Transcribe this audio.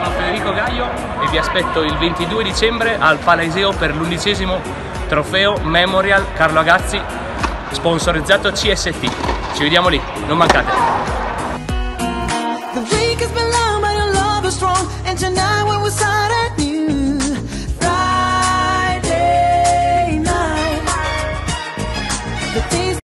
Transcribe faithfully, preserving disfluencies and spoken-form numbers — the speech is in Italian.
sono Federico Gaio e vi aspetto il ventidue dicembre al Paleseo per l'undicesimo trofeo Memorial Carlo Agazzi, sponsorizzato C S T. Ci vediamo lì, non mancate. The week has been long, but your love is strong, and tonight when we sign